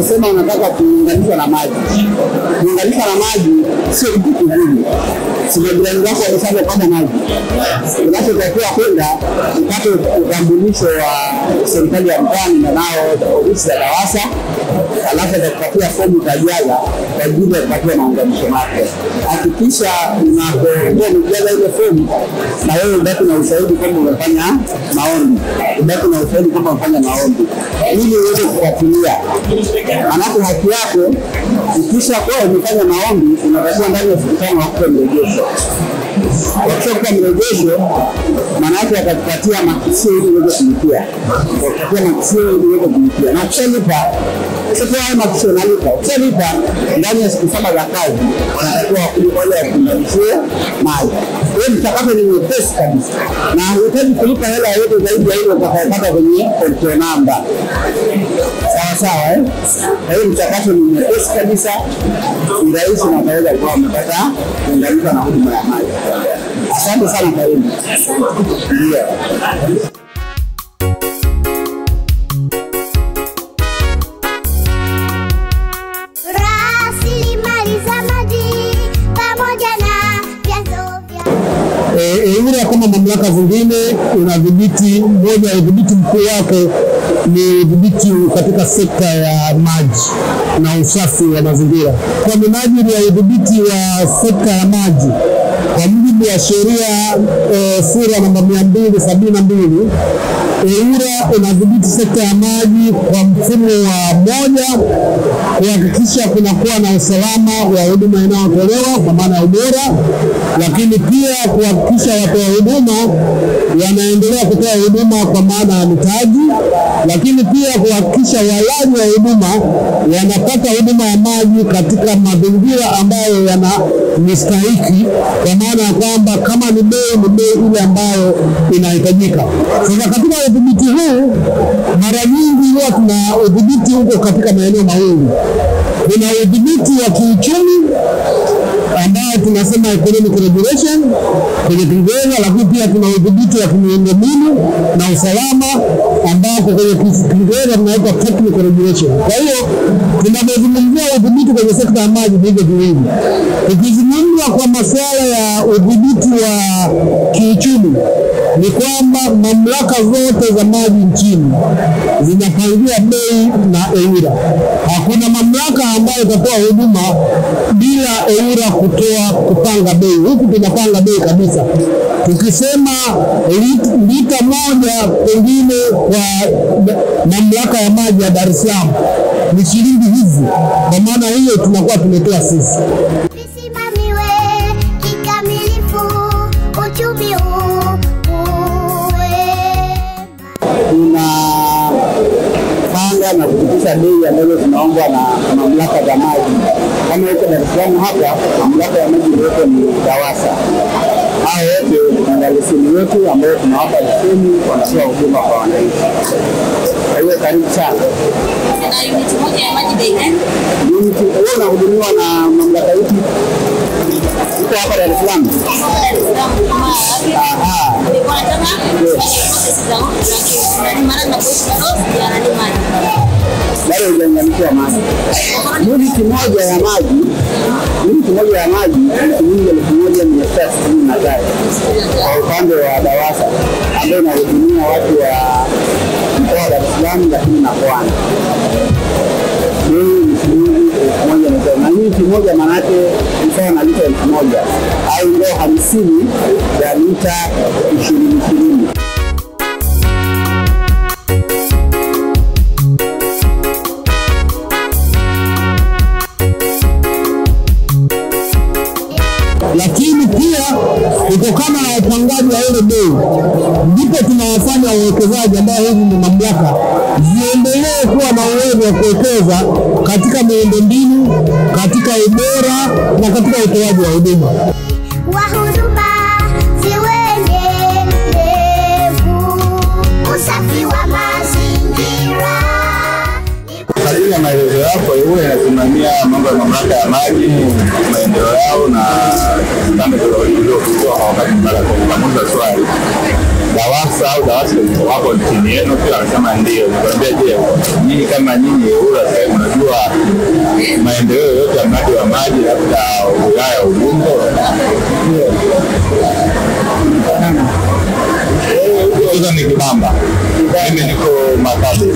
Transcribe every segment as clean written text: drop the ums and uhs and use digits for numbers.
unaposema unataka kuunganishwa na maji, kuunganishwa na maji sio kitu kigumu. Sio jirani wako wameshaje kupata maji. Unachotakiwa kwenda upate utambulisho wa serikali ya mtaa na nao ofisi ya DAWASA, alafu atakupatia fomu utajaza kwa ajili ya kupatia maunganisho mapya. Hakikisha unapokuwa umejaza ile fomu na wewe ubaki na ushahidi kwamba umefanya maombi. Ubaki na ushahidi kwamba umefanya maombi ili uweze kufuatilia. Anapo haki yako ukisha kwa umefanya maombi unatakiwa ndani ya siku 5 hapo mrejesho. Wakati mrejesho maana yake atakupatia makisio ili uweze kulipia. Atakupatia makisio ili uweze kulipia. Na ukishalipa sasa haya makisio nalipa. Ukishalipa ndani ya siku 7 za kazi unatakiwa kulipa kumalizia maji. Hiyo mchakato ni mwepesi kabisa. Na unahitaji kulipa hela yote zaidi ya ile utakayopata kwenye control number. Sawa hiyo mchakato ni mwepesi kabisa. Ni rahisi na unaweza kuwa umepata kuunganishwa na huduma ya maji. Asante sana karibu. Ndio. Ile kama mamlaka zingine unadhibiti, moja ya udhibiti mkuu wake ni udhibiti katika sekta ya maji na usafi wa mazingira. Kwa minajili ya udhibiti wa sekta ya maji, kwa mujibu wa sheria sura namba 272, EWURA inadhibiti sekta ya maji kwa mfumo wa moja, kuhakikisha kunakuwa na usalama wa huduma inayotolewa kwa maana ya ubora, lakini pia kuhakikisha watoa huduma wanaendelea kutoa huduma kwa maana ya mitaji, lakini pia kuhakikisha walaji wa huduma wanapata huduma ya maji katika mazingira ambayo yanastahili, kwa maana ya kwamba kama ni bei ile ambayo inahitajika. Sasa katika udhibiti huu mara nyingi huwa tuna udhibiti huko katika maeneo mawili. Kuna udhibiti wa kiuchumi ambao tunasema economic regulation kwenye Kiingereza, lakini pia tuna udhibiti wa miundombinu na usalama ambao kwenye Kiingereza tunaita technical regulation. Kwa hiyo tunapozungumzia udhibiti kwenye sekta ya maji hivyo viwili. Tukizungumza kwa masuala ya udhibiti wa kiuchumi ni kwamba mamlaka zote za maji nchini zinapangia bei na EWURA. Hakuna mamlaka ambayo itatoa huduma bila EWURA kupanga bei. Huku tunapanga bei kabisa. Tukisema lita moja pengine kwa mamlaka ya maji ya Dar es Salaam ni shilingi hizi, kwa maana hiyo tunakuwa tumetoa sisi. Visimamiwe kikamilifu uchumi huu. Tunapanga na kupitisha bei ambazo tunaombwa na mamlaka za maji. Kama huko Dar es Salaam hapa mamlaka ya maji yote ni DAWASA. Hao wote wana leseni yetu ambayo tunawapa leseni wanatoa huduma kwa wananchi. Kwa hiyo karibu sana. Na unit moja ya maji bei gani? Unit wewe unahudumiwa na mamlaka yetu. Uko hapa Dar es Salaam. Bado hujaunganishwa maji. Unit moja ya maji shilingi 1,163 kwa upande wa DAWASA ambayo inahudumia watu wa mkoa wa Dar es Salaam lakini na Pwani. Bei ni shilingi 1,100 na unit moja maana yake ni sawa na lita 1,000 au ndoo 50 ya lita 20. Lakini pia kutokana na upangaji wa ile bei ndipo tunawafanya wawekezaji ambao hizi ni mamlaka ziendelee kuwa na uwezo wa kuwekeza katika miundombinu, katika ubora na katika utoaji wa huduma. Huduma ziwende usafi wa mazingira. Katika maelezo yako wewe unasimamia mambo ya mamlaka ya maji, maendeleo yao na kama tulivyokuwa wakati mara kwa swali. DAWASA EWURA au DAWASA wako chini yenu? Kila anasema ndio. Nikamwambia je, nyinyi kama nyinyi EWURA sasa mnajua maendeleo yote ya mradi wa maji labda wilaya Ubungo? Hizo ni Kibamba. Mimi niko Makabe.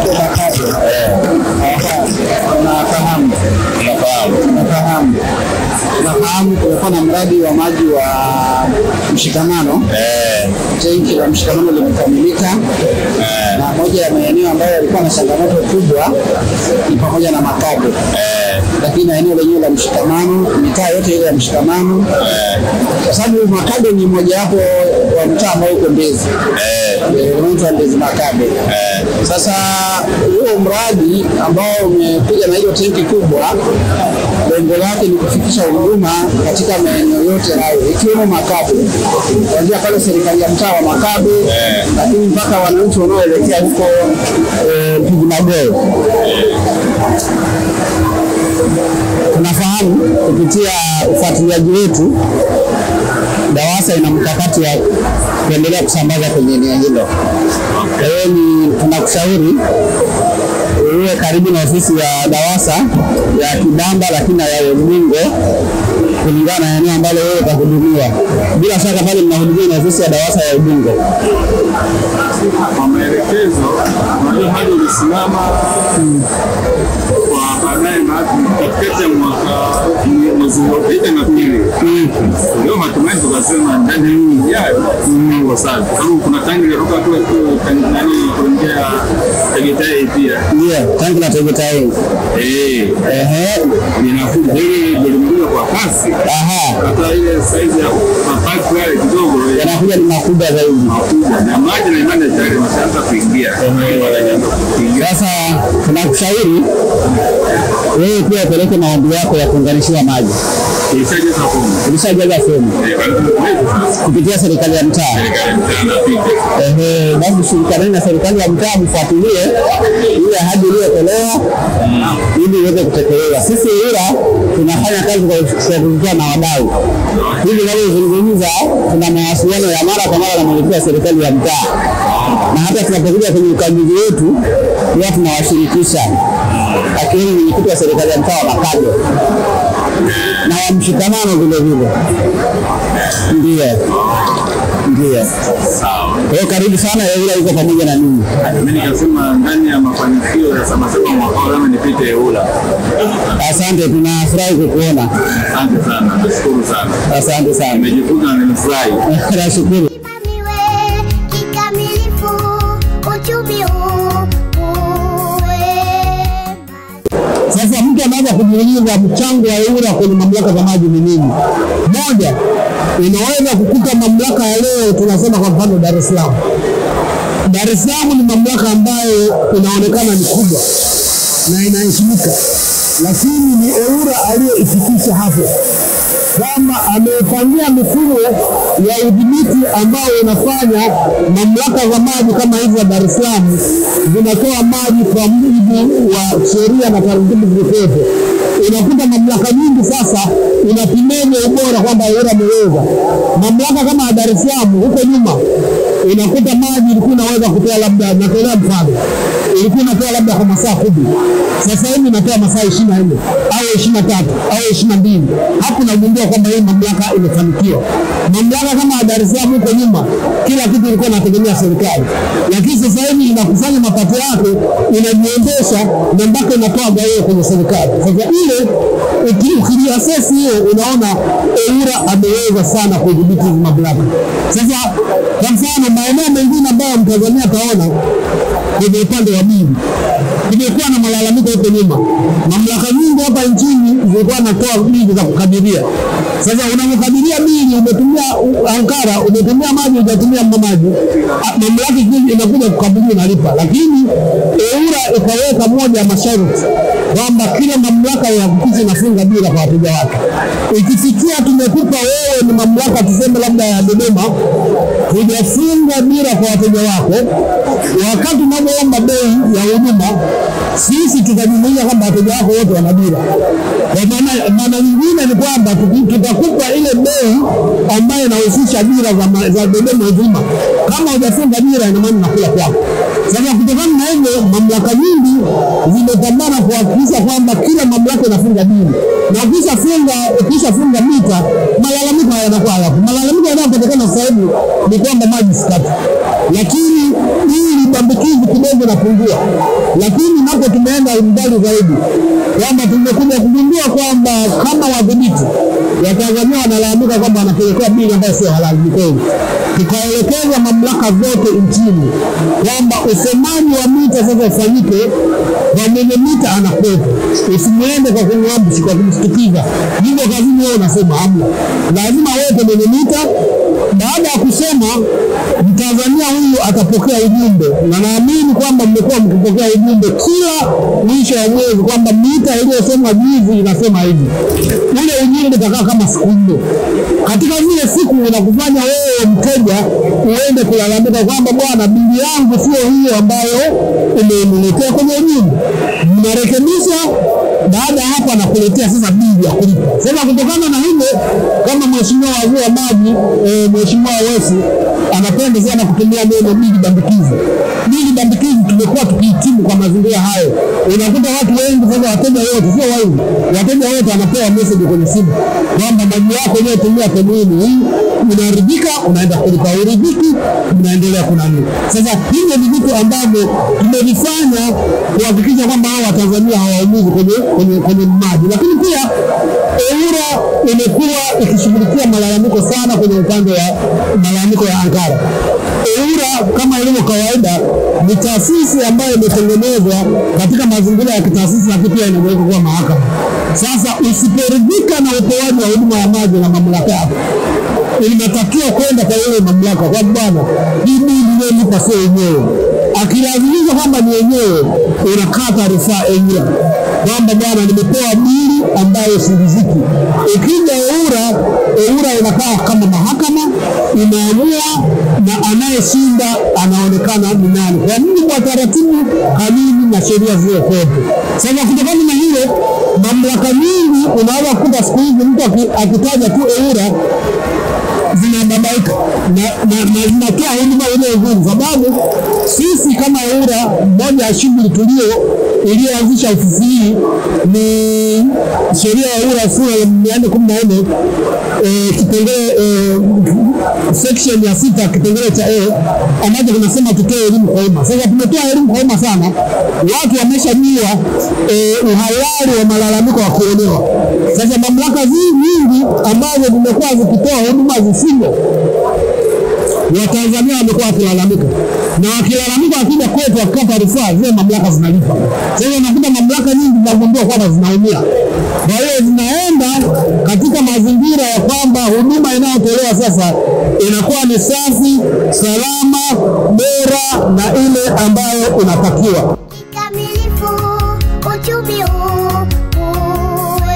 Nafahamu kulikuwa na mradi wa maji wa Mshikamano. Tenki la Mshikamano limekamilika. Na moja ya maeneo ambayo yalikuwa na changamoto kubwa ni pamoja na Makabe. Lakini eneo lenyewe la Mshikamano, mitaa yote ile ya Mshikamano, kwa sababu Makabe ni moja wapo wa mtaa ambao uko Mbezi. Unaitwa Mbezi Makabe. Sasa huo mradi ambao umekuja na hiyo tenki kubwa, lengo lake ni kufikisha huduma katika maeneo yote hayo ikiwemo Makabe. Kuanzia pale serikali ya mtaa wa Makabe, lakini mpaka wananchi wanaoelekea huko Pigmagoe. Tunafahamu kupitia ufuatiliaji wetu DAWASA ina mkakati wa kuendelea kusambaza kwenye eneo hilo. Kwa hiyo tunakushauri uwe karibu na ofisi ya DAWASA ya Kibamba lakini na ya Ubungo kulingana na eneo ambalo wewe utahudumiwa. Bila shaka pale mnahudumiwa na ofisi ya DAWASA ya Ubungo. Kwa maelekezo, unajua hadi ulisimama kwa baadaye katikati ya mwaka mwezi uliopita na pili. Leo matumaini tukasema ndani ya kwa sababu kuna tangi la roka tu nani kuingia Tegetae pia. Ndio, tangi la Tegetae. Linakuja hili limekuja kwa kasi. Hata ile size ya mapato yale kidogo yanakuja ni makubwa zaidi. Na maji na imani tayari mashaanza kuingia. Sasa tunakushauri wewe pia upeleke maombi yako ya kuunganishiwa maji. Ulishajaza fomu kupitia serikali ya mtaa. Basi shirikiana na serikali ya mtaa mfuatilie ile ahadi iliyotolewa ili iweze kutekelezwa. Sisi EWURA tunafanya kazi kwa kushirikiana na wadau. Hivi tunazungumza, tuna mawasiliano ya mara kwa mara na mwelekeo wa serikali ya mtaa. Na hata tunapokuja kwenye ukaguzi wetu, huwa tunawashirikisha. Akiwemo mwenyekiti wa serikali ya mtaa wa Makabe. Na wa Mshikamano vile vile. Ndio. Sawa. Kwa hiyo karibu sana, EWURA iko pamoja na ninyi. Mimi nikasema ndani ya mafanikio ya Sabasaba mwaka huu nipite EWURA. Asante, tunafurahi kukuona. Asante sana, nashukuru sana. Asante sana. Nimejifunza na nimefurahi. Nashukuru. Sasa mtu anaweza kujiuliza mchango wa EWURA kwenye mamlaka za maji ni nini? Moja, unaweza kukuta mamlaka ya leo tunasema kwa mfano Dar es Salaam. Dar es Salaam ni mamlaka ambayo inaonekana ni kubwa na inaheshimika. Lakini ni EWURA aliyoifikisha hapo. Kama amepangia mifumo ya udhibiti ambao unafanya mamlaka za maji kama hizi za Dar es Salaam zinatoa maji kwa mujibu wa sheria na taratibu zilizopo. Unakuta mamlaka nyingi sasa inapimeja ubora kwamba EWURA ameweza. Mamlaka kama Dar es Salaam huko nyuma unakuta maji ilikuwa inaweza kutoa labda, natolea mfano, ilikuwa inatoa labda kwa masaa 10. Sasa hivi inatoa masaa 24 au 23 au 22. Hapo nagundua kwamba hii mamlaka imefanikiwa. Mamlaka kama Dar es Salaam huko nyuma kila kitu ilikuwa inategemea serikali. Lakini sasa hivi inakusanya mapato yake, inajiendesha na mpaka inatoa gawio kwenye serikali. Sasa ile ukiassess hiyo unaona EWURA ameweza sana kudhibiti hizo mamlaka. Sasa kwa mfano maeneo mengine ambayo Mtanzania taona kwenye upande wa bili kumekuwa na malalamiko huko nyuma. Mamlaka nyingi hapa nchini zilikuwa zinatoa bili za kukadiria. Sasa unapokadiria bili umetumia ankara, umetumia maji, hujatumia maji, mamlaka nyingi inakuja kukadiria unalipa. Lakini EWURA ikaweka moja ya masharti kwamba kila mamlaka ihakikishe inafunga bira kwa wateja wake. Ikifikia tumekupa wewe ni mamlaka tuseme labda ya Dodoma, hujafunga bira kwa wateja wako, wakati unapoomba bei ya huduma, sisi tutajumuisha kwamba wateja wako wote wana bira. Kwa maana nyingine ni kwamba tutakupa ile bei ambayo inahusisha bira za Dodoma nzima. Kama hujafunga bira ina maana unakula kwako. Sasa kutokana na hivyo mamlaka nyingi zimepambana kuhakikisha kwamba kila mamlaka inafunga bira. Na ukishafunga mita, malalamiko yanakuwa hapo. Malalamiko yanayopatikana sasa hivi ni kwamba maji sikati. Lakini hii bambikizi kidogo inapungua. Lakini napo tumeenda mbali zaidi. Kwamba tumekuja kugundua kwamba kama wadhibiti Watanzania wanalalamika kwamba wanapelekea bili ambayo sio halali kweli. Tukaelekeza mamlaka zote nchini kwamba usemaji wa mita sasa ufanyike kwa mwenye mita anakuwepo. Usimuende kwa kumwambushi kwa kumshtukiza. Hivyo kazini wewe unasema hamna. Lazima wote mwenye mita. Baada ya kusema Mtanzania huyu atapokea ujumbe, na naamini kwamba mmekuwa mkipokea ujumbe kila mwisho wa mwezi kwamba mita iliyosema juzi inasema hivi. Ule ujumbe utakaa kama siku 4. Katika zile siku unakufanya wewe mteja uende kulalamika kwamba bwana, bili yangu sio hiyo ambayo umeniletea kwenye ujumbe. Mnarekebisha, baada ya hapo anakuletea sasa bili ya kulipa. Sasa kutokana na hivyo, kama mheshimiwa waziri wa maji, mheshimiwa Wesi anapenda sana kutumia neno bili bambikizi. Bili bambikizi tumekuwa tukihitimu kwa mazingira hayo. Unakuta watu wengi sasa, wateja wote, sio wengi, wateja wote wanapewa message kwenye simu kwamba maji yako leo tumia temini hii, unaridhika, unaenda kulipa, uridhiki, unaendelea kunani. Sasa hivyo ni vitu ambavyo tumevifanya kuhakikisha kwamba hawa Watanzania hawaumizi kwenye maji. Lakini pia EWURA imekuwa ikishughulikia malalamiko sana kwenye upande wa malalamiko ya ankara. EWURA kama ilivyo kawaida ni taasisi ambayo imetengenezwa katika mazingira ya kitaasisi, lakini pia inaweza kuwa mahakama. Sasa usiporidhika na utoaji wa huduma ya maji na mamlaka yako, inatakiwa kwenda kwa ile mamlaka kwa bwana, hii bili lipa sio yenyewe. Akilazimisha kwamba ni yenyewe, unakata rufaa EWURA kwamba bwana, nimepewa bili ambayo siridhiki. Ikija EWURA inakaa kama mahakama, inaamua na anayeshinda anaonekana ni nani kwa mujibu wa taratibu, kanuni na sheria zilizokuwepo. Sasa kutokana na hilo, mamlaka nyingi unaweza kukuta siku hizi mtu akitaja tu EWURA zinababaika na zinatoa huduma ile nzuri, sababu sisi kama EWURA, moja ya shughuli iliyoanzisha ofisi hii ni sheria ya EWURA sura ya 414 kipengele section ya 6 kipengele cha ambacho kinasema tutoe elimu kwa umma. Sasa tumetoa elimu kwa umma sana, watu wameshajua uhalali wa malalamiko ya kuonewa. Sasa mamlaka nyingi ambazo zimekuwa zikitoa huduma zisizo, Watanzania wamekuwa wakilalamika, na wakilalamika wakija kwetu wakata rufaa, zile mamlaka zinalipa. Sasa unakuta mamlaka nyingi zinagundua kwamba zinaumia. Kwa hiyo zinaenda katika mazingira ya kwamba huduma inayotolewa sasa inakuwa ni safi, salama, bora na ile ambayo unatakiwa. Kikamilifu uchumi uwe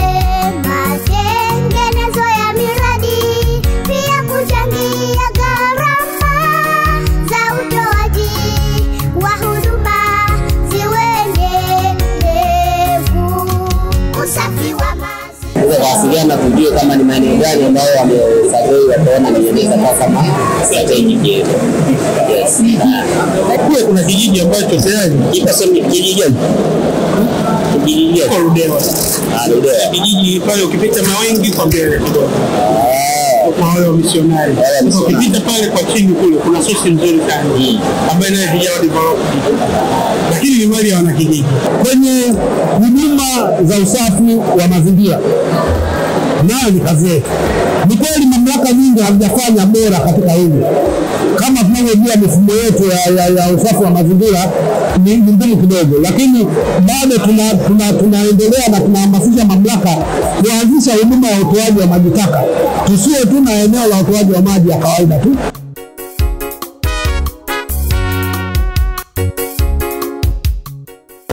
matengenezo ya miradi, pia kuchangia gharama za utoaji wa huduma ziwe endelevu. Usafi wa mazingira, wasiliana kujua kama ni maeneo gani ambayo wamesafiri wataona nieleza kama strategic yetu. Yes. Kule kuna kijiji ambacho tayari ipo sema kijiji gani? Kijiji Kwa Ludewa. Ludewa. Kijiji pale ukipita Mawengi kwa mbele kidogo. Kwa wale wa misionari. Ukipita pale kwa chini kule kuna sosi nzuri sana ambayo nayo vijana develop. Lakini ni mali ya wanakijiji. Kwenye huduma za usafi wa mazingira, nayo ni kazi yetu. Ni kweli mamlaka nyingi hazijafanya bora katika hili. Kama tunavyojua mifumo yetu ya usafi wa mazingira ni ngumu kidogo, lakini bado tunaendelea na tunahamasisha mamlaka kuanzisha huduma ya utoaji wa maji taka. Tusiwe tu na eneo la utoaji wa maji ya kawaida tu.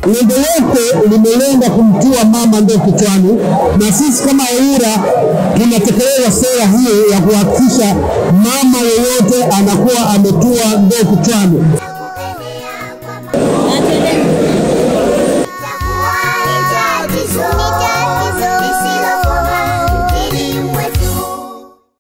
Lengo lake limelenga kumtua mama ndoo kichwani, na sisi kama EWURA tunatekeleza sera hiyo ya kuhakikisha mama yeyote anakuwa ametua ndoo kichwani.